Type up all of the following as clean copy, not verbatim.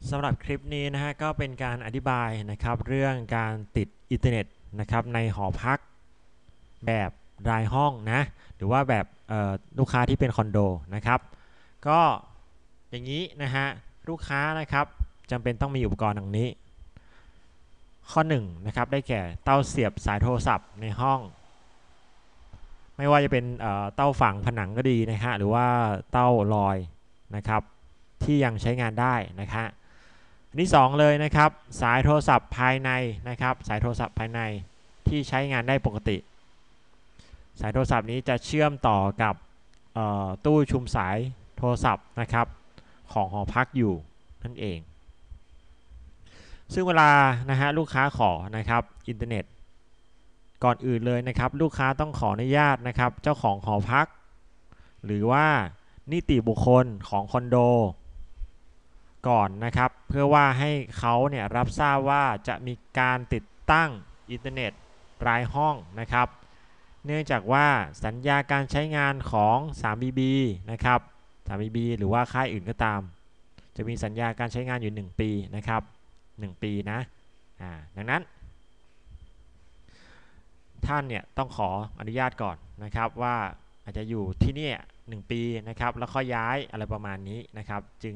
สำหรับคลิปนี้นะฮะก็เป็นการอธิบายนะครับเรื่องการติดอินเทอร์เน็ตนะครับในหอพักแบบรายห้องนะหรือว่าแบบลูกค้าที่เป็นคอนโดนะครับก็อย่างนี้นะฮะลูกค้านะครับจำเป็นต้องมีอุปกรณ์ดังนี้ข้อ1นะครับได้แก่เต้าเสียบสายโทรศัพท์ในห้องไม่ว่าจะเป็นเต้าฝังผนังก็ดีนะฮะหรือว่าเต้าลอยนะครับที่ยังใช้งานได้นะครับอันที่2เลยนะครับสายโทรศัพท์ภายในนะครับสายโทรศัพท์ภายในที่ใช้งานได้ปกติสายโทรศัพท์นี้จะเชื่อมต่อกับตู้ชุมสายโทรศัพท์นะครับของหอพักอยู่นั่นเองซึ่งเวลานะฮะลูกค้าขอนะครับอินเทอร์เน็ตก่อนอื่นเลยนะครับลูกค้าต้องขออนุญาตนะครับเจ้าของหอพักหรือว่านิติบุคคลของคอนโดก่อนนะครับเพื่อว่าให้เขาเนี่ยรับทราบว่าจะมีการติดตั้งอินเทอร์เน็ตรายห้องนะครับเนื่องจากว่าสัญญาการใช้งานของ 3BB นะครับ 3BB หรือว่าค่ายอื่นก็ตามจะมีสัญญาการใช้งานอยู่1ปีนะครับ1ปีนะดังนั้นท่านเนี่ยต้องขออนุญาตก่อนนะครับว่าอาจจะอยู่ที่นี่1ปีนะครับแล้วค่อยย้ายอะไรประมาณนี้นะครับจึง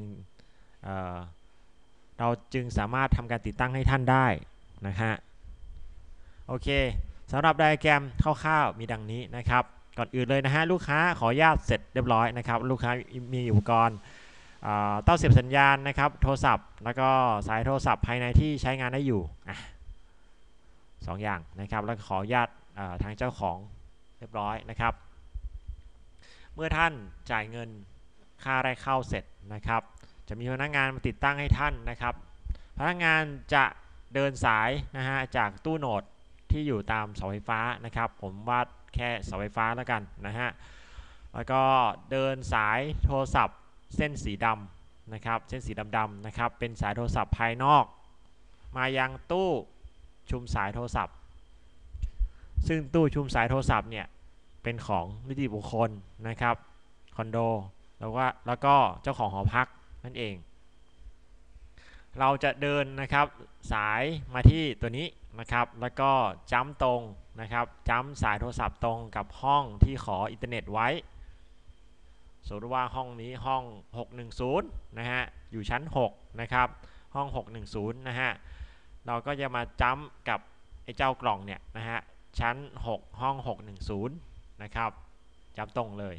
เราจึงสามารถทำการติดตั้งให้ท่านได้นะฮะโอเคสำหรับไดอะแกรมคร่าวๆมีดังนี้นะครับก่อนอื่นเลยนะฮะลูกค้าขออนุญาตเสร็จเรียบร้อยนะครับลูกค้ามีอุปกรณ์เต้าเสียบสัญญาณนะครับโทรศัพท์แล้วก็สายโทรศัพท์ภายในที่ใช้งานได้อยู่2 อย่างนะครับแล้วขออนุญาตทางเจ้าของเรียบร้อยนะครับเมื่อท่านจ่ายเงินค่าแรกเข้าเสร็จนะครับจะมีพนักงานมาติดตั้งให้ท่านนะครับพนักงานจะเดินสายนะฮะจากตู้โหนดที่อยู่ตามเสาไฟฟ้านะครับผมวาดแค่เสาไฟฟ้าแล้วกันนะฮะแล้วก็เดินสายโทรศัพท์เส้นสีดำนะครับเส้นสีดำๆนะครับเป็นสายโทรศัพท์ภายนอกมายังตู้ชุมสายโทรศัพท์ซึ่งตู้ชุมสายโทรศัพท์เนี่ยเป็นของนิติบุคคลนะครับคอนโดแล้วก็เจ้าของหอพักนั่นเองเราจะเดินนะครับสายมาที่ตัวนี้นะครับแล้วก็จัมตรงนะครับจัมสายโทรศัพท์ตรงกับห้องที่ขออินเทอร์เน็ตไว้สมมติว่าห้องนี้ห้อง610นะฮะอยู่ชั้น6นะครับห้อง610นะฮะเราก็จะมาจัมกับไอ้เจ้ากล่องเนี่ยนะฮะชั้น6ห้อง610นะครับจัมตรงเลย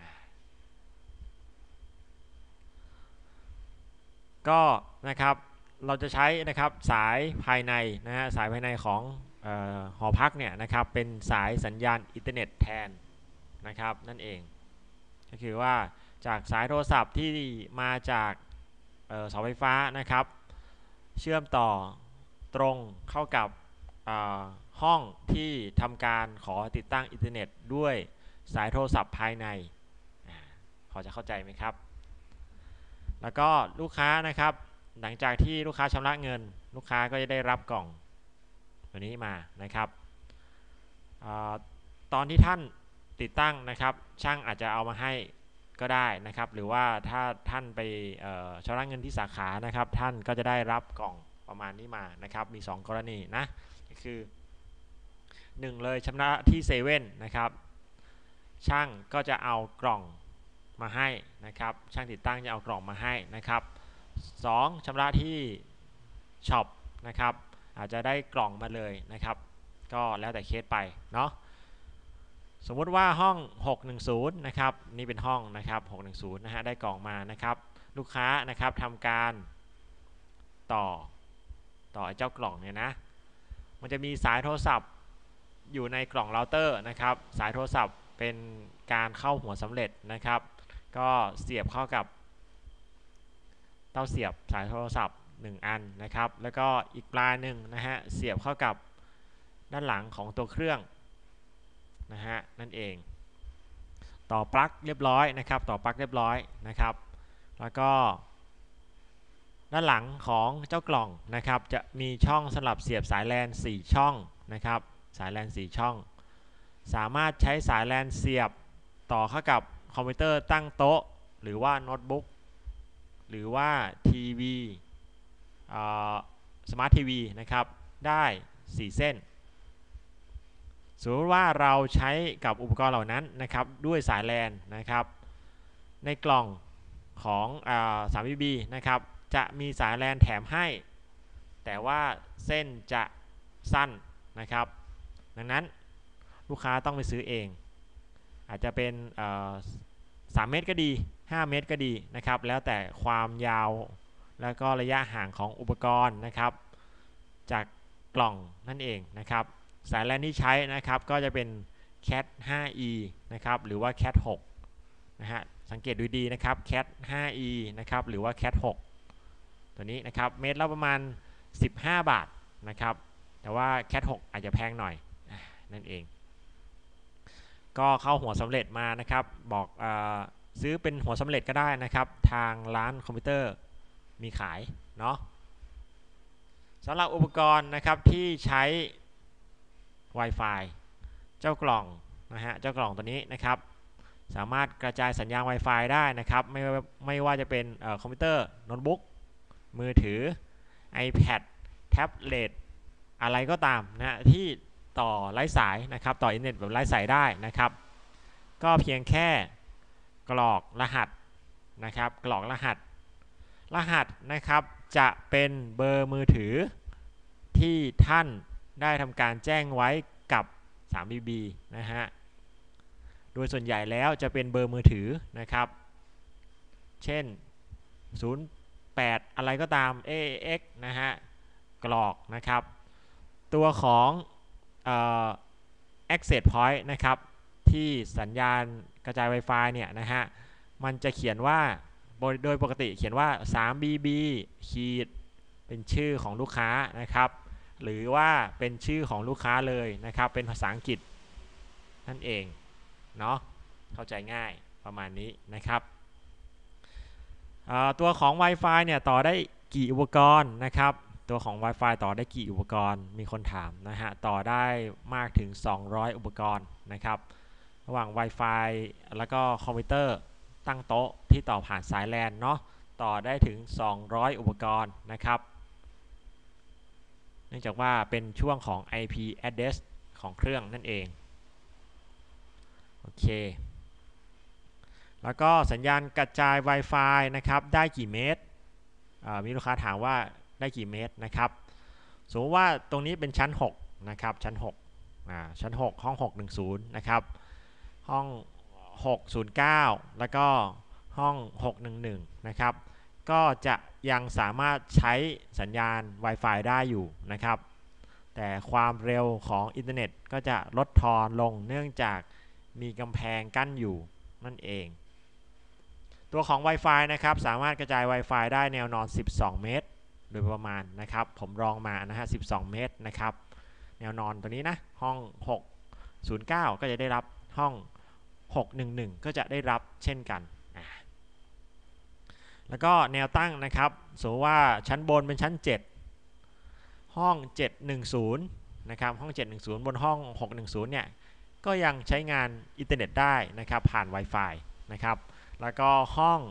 ก็นะครับเราจะใช้นะครับสายภายในนะฮะสายภายในของหอพักเนี่ยนะครับเป็นสายสัญญาณอินเทอร์เน็ตแทนนะครับนั่นเองก็คือว่าจากสายโทรศัพท์ที่มาจากเสาไฟฟ้านะครับเชื่อมต่อตรงเข้ากับห้องที่ทำการขอติดตั้งอินเทอร์เน็ตด้วยสายโทรศัพท์ภายในพอจะเข้าใจไหมครับแล้วก็ลูกค้านะครับหลังจากที่ลูกค้าชำระเงินลูกค้าก็จะได้รับกล่องตัวนี้มานะครับตอนที่ท่านติดตั้งนะครับช่างอาจจะเอามาให้ก็ได้นะครับหรือว่าถ้าท่านไปชำระเงินที่สาขานะครับท่านก็จะได้รับกล่องประมาณนี้มานะครับมี2 กรณีนะก็คือ1เลยชำระที่เซเว่นนะครับช่างก็จะเอากล่องมาให้นะครับช่างติดตั้งจะเอากล่องมาให้นะครับ2ชำระที่ช็อปนะครับอาจจะได้กล่องมาเลยนะครับก็แล้วแต่เคสไปเนาะสมมุติว่าห้อง610นะครับนี่เป็นห้องนะครับ610นะฮะได้กล่องมานะครับลูกค้านะครับทำการต่อเจ้ากล่องเนี่ยนะมันจะมีสายโทรศัพท์อยู่ในกล่องเราเตอร์นะครับสายโทรศัพท์เป็นการเข้าหัวสำเร็จนะครับก็เสียบเข้ากับเต้าเสียบสายโทรศัพท์1 อันนะครับแล้วก็อีกปลายหนึ่งนะฮะเสียบเข้ากับด้านหลังของตัวเครื่องนะฮะนั่นเองต่อปลั๊กเรียบร้อยนะครับต่อปลั๊กเรียบร้อยนะครับแล้วก็ด้านหลังของเจ้ากล่องนะครับจะมีช่องสำหรับเสียบสายแลน4 ช่องนะครับสายแลน4 ช่องสามารถใช้สายแลนเสียบต่อเข้ากับคอมพิวเตอร์ตั้งโต๊ะหรือว่าโน้ตบุ๊กหรือว่าทีวีสมาร์ททีวีนะครับได้4เส้นสมมติว่าเราใช้กับอุปกรณ์เหล่านั้นนะครับด้วยสายแลนนะครับในกล่องของ3BB นะครับจะมีสายแลนแถมให้แต่ว่าเส้นจะสั้นนะครับดังนั้นลูกค้าต้องไปซื้อเองอาจจะเป็น3 เมตรก็ดี5 เมตรก็ดีนะครับแล้วแต่ความยาวแล้วก็ระยะห่างของอุปกรณ์นะครับจากกล่องนั่นเองนะครับสายแลนที่ใช้นะครับก็จะเป็น Cat 5e นะครับหรือว่า Cat 6นะฮะสังเกตดูดีนะครับ Cat 5e นะครับหรือว่า Cat 6ตัวนี้นะครับเมตรละประมาณ15 บาทนะครับแต่ว่า Cat 6อาจจะแพงหน่อยนั่นเองก็เข้าหัวสำเร็จมานะครับบอกซื้อเป็นหัวสำเร็จก็ได้นะครับทางร้านคอมพิวเตอร์มีขายเนาะสำหรับอุปกรณ์นะครับที่ใช้ Wi-Fi เจ้ากล่องนะฮะเจ้ากล่องตัวนี้นะครับสามารถกระจายสัญญาณ Wi-Fi ได้นะครับไม่ว่าจะเป็นคอมพิวเตอร์โน้ตบุ๊กมือถือ iPad แท็บเล็ตอะไรก็ตามนะที่ต่อไร้สายนะครับต่ออินเทอร์เน็ตแบบไร้สายได้นะครับก็เพียงแค่กรอกรหัสนะครับกรอกรหัสนะครับจะเป็นเบอร์มือถือที่ท่านได้ทำการแจ้งไว้กับ 3BB นะฮะโดยส่วนใหญ่แล้วจะเป็นเบอร์มือถือนะครับเช่น08อะไรก็ตาม AAX นะฮะกรอกนะครับตัวของaccess point นะครับที่สัญญาณกระจาย Wi-Fi เนี่ยนะฮะมันจะเขียนว่าโดยปกติเขียนว่า 3BB ขีดเป็นชื่อของลูกค้านะครับหรือว่าเป็นชื่อของลูกค้าเลยนะครับเป็นภาษาอังกฤษนั่นเองเนาะเข้าใจง่ายประมาณนี้นะครับตัวของ Wi-Fi เนี่ยต่อได้กี่อุปกรณ์นะครับตัวของ Wi-Fi ต่อได้กี่อุปกรณ์มีคนถามนะฮะต่อได้มากถึง200อุปกรณ์นะครับระหว่าง Wi-Fi แล้วก็คอมพิวเตอร์ตั้งโต๊ะที่ต่อผ่านสาย LAN เนาะต่อได้ถึง200อุปกรณ์นะครับเนื่องจากว่าเป็นช่วงของ IP address ของเครื่องนั่นเองโอเคแล้วก็สัญญาณกระจาย Wi-Fi นะครับได้กี่เมตรมีลูกค้าถามว่าได้กี่เมตรนะครับสมมติว่าตรงนี้เป็นชั้น6นะครับชั้น6ชั้น6ห้อง610นะครับห้อง609แล้วก็ห้อง611นะครับก็จะยังสามารถใช้สัญญาณ Wi-Fi ได้อยู่นะครับแต่ความเร็วของอินเทอร์เน็ตก็จะลดทอนลงเนื่องจากมีกำแพงกั้นอยู่นั่นเองตัวของ Wi-Fi นะครับสามารถกระจาย Wi-Fi ได้แนวนอน12 เมตรโดยประมาณนะครับผมลองมานะฮะ12 เมตรนะครับแนวนอนตัวนี้นะห้อง609ก็จะได้รับห้อง611ก็จะได้รับเช่นกันแล้วก็แนวตั้งนะครับสมมติว่าชั้นบนเป็นชั้น7ห้อง710นะครับห้อง710บนห้อง610เนี่ยก็ยังใช้งานอินเทอร์เน็ตได้นะครับผ่าน Wi-Fi นะครับแล้วก็ห้อง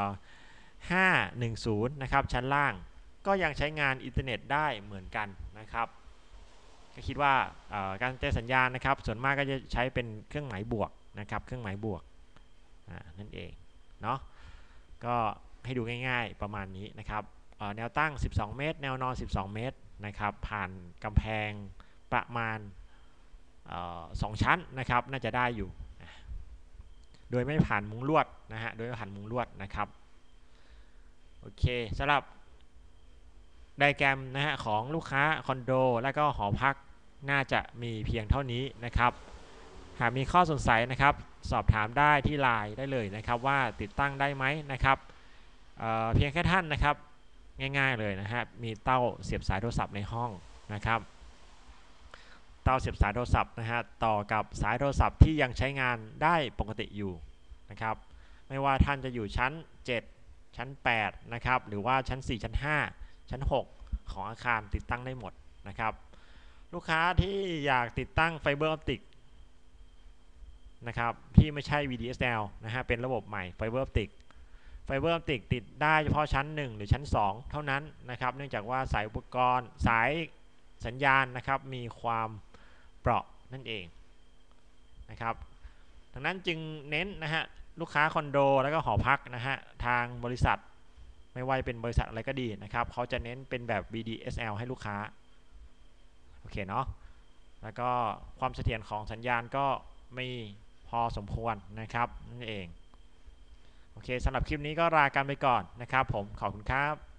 510นะครับชั้นล่างก็ยังใช้งานอินเทอร์เน็ตได้เหมือนกันนะครับก็คิดว่าการแจ้งสัญญาณนะครับส่วนมากก็จะใช้เป็นเครื่องหมายบวกนะครับเครื่องหมายบวกนั่นเองเนาะก็ให้ดูง่ายๆประมาณนี้นะครับแนวตั้ง12 เมตรแนวนอน12 เมตรนะครับผ่านกำแพงประมาณ2 ชั้นนะครับน่าจะได้อยู่โดยไม่ผ่านมุ้งลวดนะฮะโดยไม่ผ่านมุ้งลวดนะครับโอเคสำหรับไดแกรมนะฮะของลูกค้าคอนโดและก็หอพักน่าจะมีเพียงเท่านี้นะครับหากมีข้อสงสัยนะครับสอบถามได้ที่ LINE ได้เลยนะครับว่าติดตั้งได้ไหมนะครับเพียงแค่ท่านนะครับง่ายๆเลยนะฮะมีเต้าเสียบสายโทรศัพท์ในห้องนะครับเต้าเสียบสายโทรศัพท์นะฮะต่อกับสายโทรศัพท์ที่ยังใช้งานได้ปกติอยู่นะครับไม่ว่าท่านจะอยู่ชั้น7ชั้น8นะครับหรือว่าชั้น4ชั้น5ชั้น6ของอาคารติดตั้งได้หมดนะครับลูกค้าที่อยากติดตั้งไฟเบอร์ออปติกนะครับที่ไม่ใช่ VDSL นะฮะเป็นระบบใหม่ไฟเบอร์ออปติกไฟเบอร์ออปติกติดได้เฉพาะชั้น1หรือชั้น2เท่านั้นนะครับเนื่องจากว่าสายอุปกรณ์สายสัญญาณนะครับมีความเปราะนั่นเองนะครับดังนั้นจึงเน้นนะฮะลูกค้าคอนโดแล้วก็หอพักนะฮะทางบริษัทไม่ว่าเป็นบริษัทอะไรก็ดีนะครับเขาจะเน้นเป็นแบบ VDSL ให้ลูกค้าโอเคเนาะแล้วก็ความเสถียรของสัญญาณก็มีพอสมควรนะครับนั่นเองโอเคสำหรับคลิปนี้ก็ลากันไปก่อนนะครับผมขอบคุณครับ